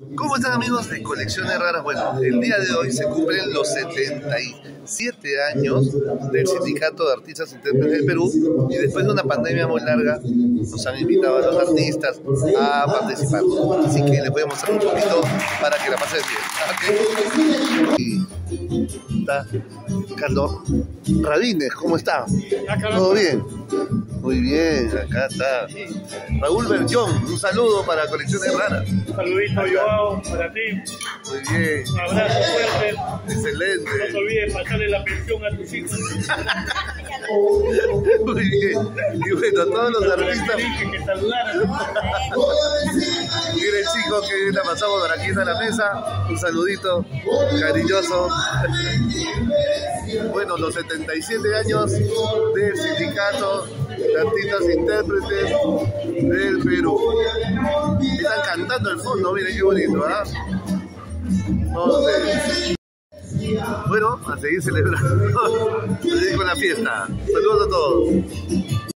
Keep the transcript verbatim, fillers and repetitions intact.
¿Cómo están, amigos de Colecciones Raras? Bueno, el día de hoy se cumplen los setenta y siete años del Sindicato de Artistas Intérpretes del Perú, y después de una pandemia muy larga nos han invitado a los artistas a participar. Así que les voy a mostrar un poquito para que la pasen bien. ¿Okay? Y está Carlos Rabines, ¿cómo está? ¿Todo bien? Muy bien, acá está Raúl Berchón. Un saludo para Colecciones Raras. Un saludito, Joao, para ti. Muy bien. Un abrazo fuerte. Excelente. No te olvides pasarle la pensión a tus hijos. Muy bien. Y bueno, todos los artistas. Que saludaran. Miren, chicos, que bien la pasamos por aquí en la mesa. Un saludito cariñoso. Bueno, los setenta y siete años del Sindicato de Artistas Intérpretes del Perú. Están cantando al fondo, miren qué bonito, ¿ah? ¿eh? Bueno, a seguir celebrando, a seguir con la fiesta. Saludos a todos.